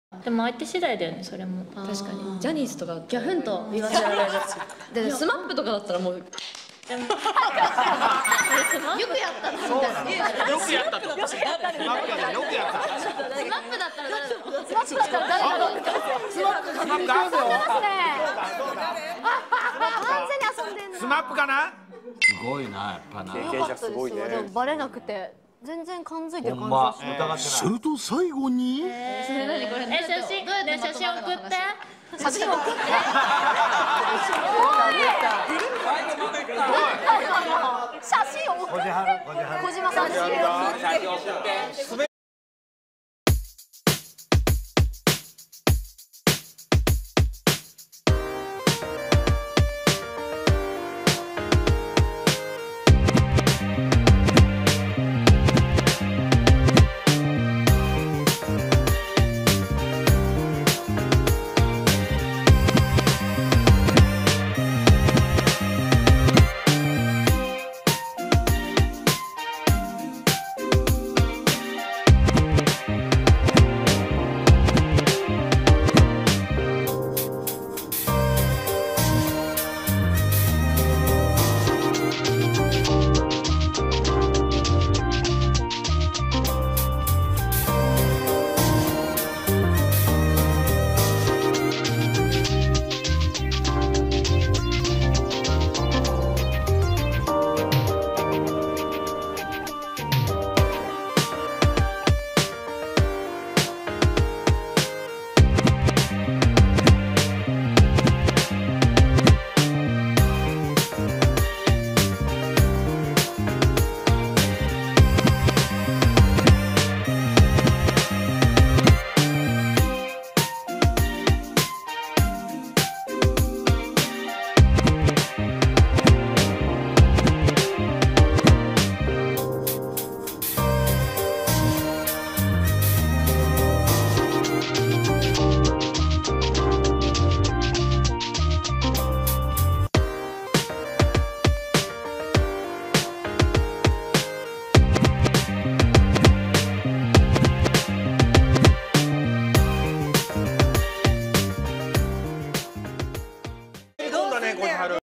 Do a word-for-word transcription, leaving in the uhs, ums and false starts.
でも相手次第だよね、それも。 確かにジャニーズとかギャフンと言わせられるでスマップとかだったらもうよくやったなみたいな。 よくやったと。よくやった。スマップだったら誰だろう。 スマップだったら誰だろうって。 スマップが。 遊んでますね。完全に遊んでんな。 スマップかな。 すごいな、やっぱな。 よかったですよ。でもバレなくて全然感づいてる感じがしすると最後に。 え、写真、ね、写真送って。 写真送って。写真送って。小島さん。